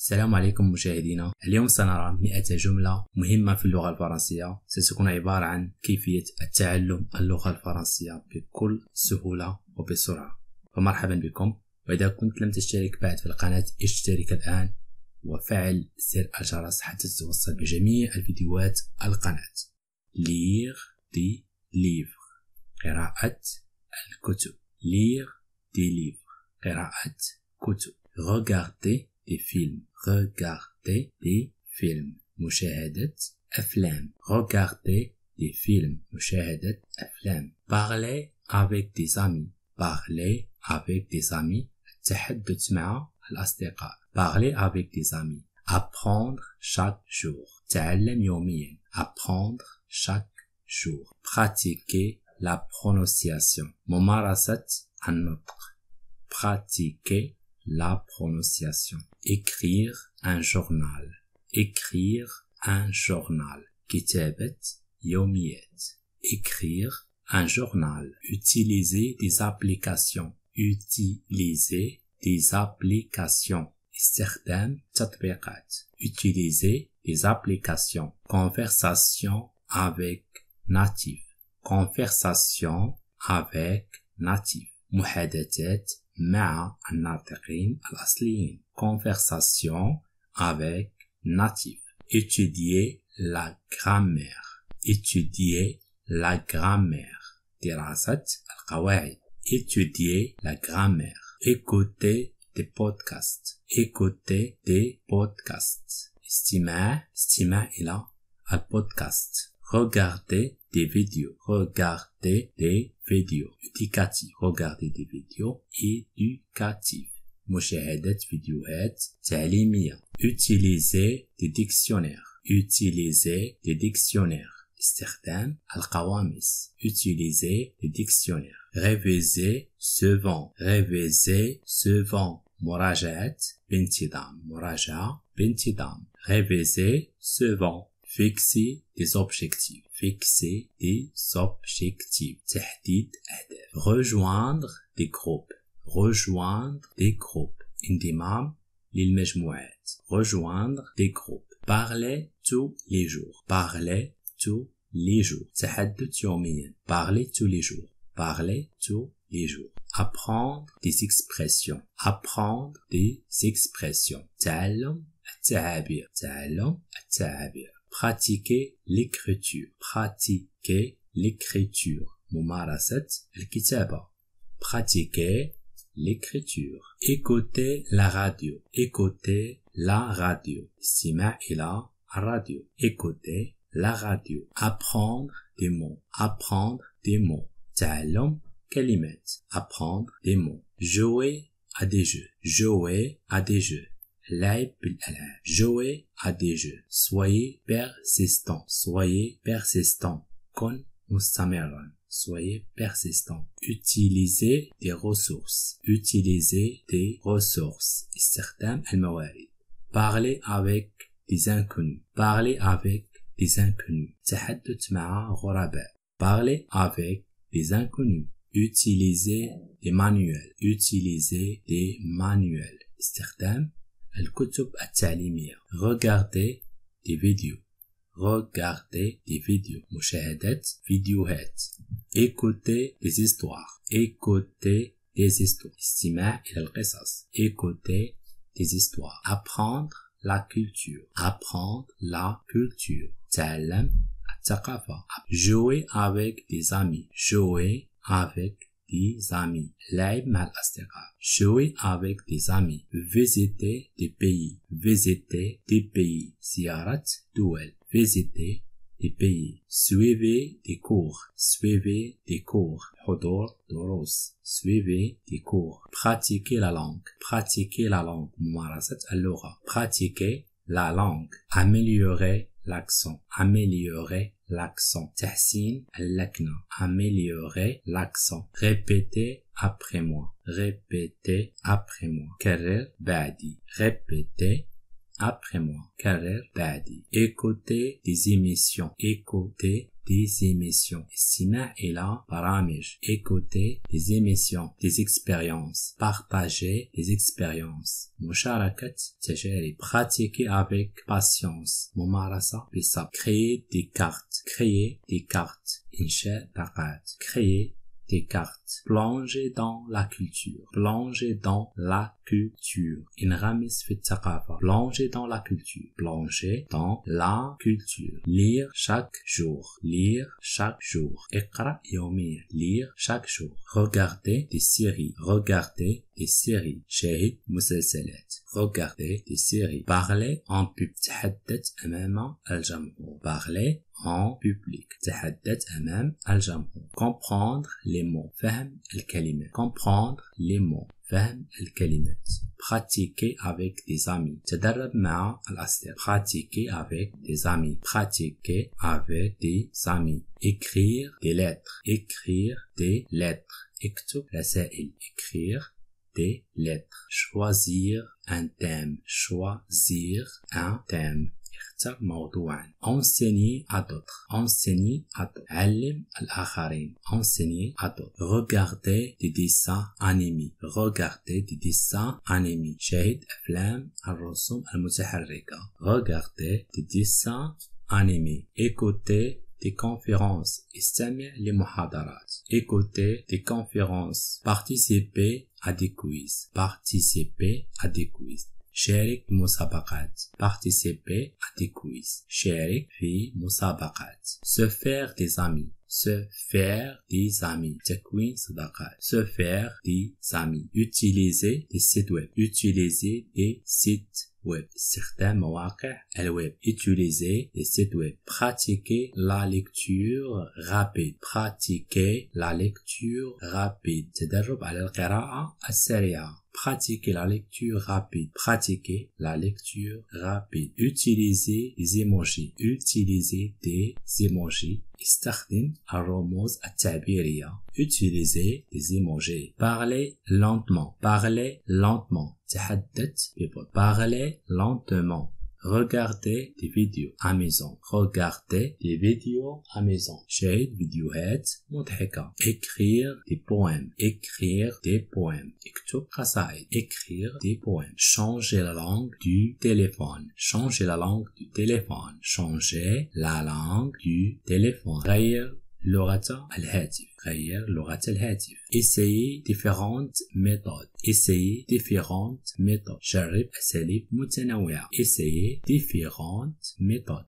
السلام عليكم مشاهدينا. اليوم سنرى 100 جملة مهمة في اللغة الفرنسية ستكون عبارة عن كيفية التعلم اللغة الفرنسية بكل سهولة وبسرعة. فمرحبا بكم، وإذا كنت لم تشترك بعد في القناة اشترك الآن وفعل زر الجرس حتى تتوصل بجميع الفيديوهات القناة. lire des livres، قراءة الكتب. lire des livres، قراءة كتب. regarder des films، regarder des films، مشاهدة أفلام. regarder des films، مشاهدة أفلام. parler avec des amis، parler avec des amis، التحدث مع الأصدقاء. parler avec des amis. apprendre chaque jour، تعلم يوميا. apprendre chaque jour. pratiquer la prononciation، ممارسة النطق. pratiquer la prononciation. écrire un journal، écrire un journal، كتابة يوميات. écrire un journal. utiliser des applications، utiliser des applications، استخدام تطبيقات. utiliser des applications. conversation avec natif، conversation avec natif، محادثات مع الناطقين الأصليين. conversation avec natif. étudier la grammaire، étudier la grammaire، دراسة القواعد. étudier la grammaire. écouter des podcasts، écouter des podcasts، استماع إلى البودكاست. regarder des vidéos، regarder des vidéos éducatives، regarder des vidéos éducatives، مشاهدة فيديوهات تعليمية. utiliser des dictionnaires، utiliser des dictionnaires، استخدام القواميس. utiliser des dictionnaires. réviser souvent، réviser souvent، مراجعة بانتظام، مراجعة بانتظام. réviser souvent. fixer des objectifs، fixer des objectifs، تحديد أهداف. rejoindre des groupes، rejoindre des groupes، انضمام للمجموعات. rejoindre des groupes. parler tous les jours، parler tous les jours، تحدث يوميا. parler tous les jours، parler tous les jours. apprendre des expressions، apprendre des expressions، تعلم التعابير، تعلم التعابير. pratiquer l'écriture، pratiquer l'écriture، ممارسة الكتابة. pratiquer l'écriture. écouter la radio، écouter la radio، استماع إلى الراديو. écouter la radio. apprendre des mots، apprendre des mots، تعلم كلمات. apprendre des mots. jouer à des jeux، jouer à des jeux، لعب بالألعاب. jouer à des jeux. soyez persistant، soyez persistant، كن مستمرا. soyez persistant. utiliser des ressources، utiliser des ressources، استخدام الموارد. parler avec des inconnus، parler avec des inconnus، تحدث مع غرباء. parler avec des inconnus. utiliser des manuels، utiliser des manuels، استخدام الكتب التعليمية. regarder des vidéos، regarder des vidéos، مشاهدة فيديوهات. écouter des histoires، écouter des histoires، استماع إلى القصص. écouter des histoires. apprendre la culture، apprendre la culture، تعلم الثقافة. jouer avec des amis، jouer avec des amis، لعب مع الأصدقاء. jouer avec des amis. visiter des pays، visiter des pays، زيارة دول. visiter des pays. suivez des cours، suivez des cours، حضور دروس. suivez des cours. pratiquer la langue، pratiquer la langue، ممارسة اللغة. pratiquer la langue. améliorer l'accent، améliorer l'accent، تحسين اللكنة. améliorer l'accent. répétez après moi، répétez après moi، كرر بعدي. répétez après moi، كرر بعدي. écouter des émissions، écouter des émissions. استماع إلى برامج. Écouter des émissions, des expériences. Partager des expériences. مشاركة تجارب. Pratiquer avec patience. ممارسة بصبر. Créer des cartes. Créer des cartes. إنشاء طاقات. Créer des cartes. Plonger dans la culture. Plonger dans la culture. انغمس في الثقافة. Plonger dans la culture. Plonger dans la culture. Lire chaque jour. Lire chaque jour. اقرأ يوميا. Lire chaque jour. Regarder des séries. Regarder des séries. شاهد مسلسلات. Regarder des séries. Parler en public. تحدث أمام الجمهور. Parler en public. تحدث أمام الجمهور. Comprendre les mots. فهم الكلمات. Comprendre les mots. فهم الكلمات. Pratiquer avec des amis. تدرب مع الأصدقاء. Pratiquer avec des amis. Pratiquer avec des amis. Écrire des lettres. Écrire des lettres. اكتب رسائل. Écrire des lettres. Choisir un thème. Choisir un thème. اختر موضوعا. Enseigner à d'autres. Enseigner à d'autres. علم الآخرين. Enseigner à d'autres. Regarder des dessins animés. Regarder des dessins animés. شاهد أفلام الرسوم المتحركة. Regarder des dessins animés. Écouter des conférences. استمع لمحاضرات. Écouter des conférences. Participer à des quiz. Participer à des quiz. شارك في مسابقات. Participer à des quiz. شارك في مسابقات. Se faire des amis. Se faire des amis. تكوين صداقات. Se faire des amis. Utiliser des sites web. Utiliser des sites web. استخدام مواقع الويب. Utiliser des sites web. Pratiquer la lecture rapide. Pratiquer la lecture rapide. تدرب على القراءة السريعة. Pratiquer la lecture rapide. Pratiquer la lecture rapide. Utiliser des emojis. Utiliser des emojis. استخدم الرموز التعبيرية. Utiliser des emojis. Parler lentement. Parler lentement. تحدث ببطء. Parler lentement. Regarder des vidéos amusantes. Regarder des vidéos amusantes. شاهد فيديوهات مضحكة. Écrire des poèmes. Écrire des poèmes. اكتب قصائد. Écrire des poèmes. Changer la langue du téléphone. Changer la langue du téléphone. Changer la langue du téléphone. غير لغة الهاتف. غير لغة الهاتف. Essayer différentes méthodes. Essayer différentes méthodes. جرب أساليب متنوعة. Essayer différentes méthodes.